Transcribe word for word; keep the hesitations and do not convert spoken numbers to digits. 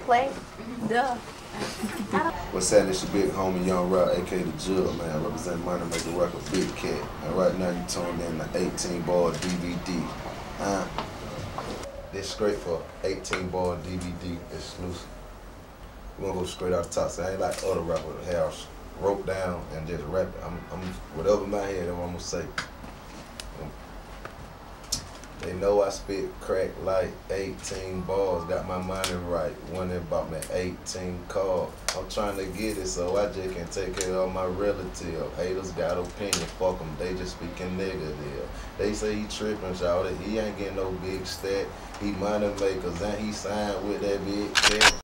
play? Duh. What's happening? It's your big homie Young Rock, aka the Jug, man. Representing Money Maker Record, Big Cat. And right now you tuned in to eighteen ball D V D. Uh, this straight for eighteen ball D V D exclusive. We're gonna go straight out the top. So I ain't like other rappers that have wrote down and just rap it. I'm, I'm whatever in my head, that's what I'm gonna say. They know I spit crack like eighteen balls, got my money right. One that bought me eighteen cars. I'm trying to get it so I just can take care of my relative. Haters got opinion, fuck them, they just speaking negative. They say he tripping, y'all, he ain't getting no big stat. He money makers and he signed with that big cat.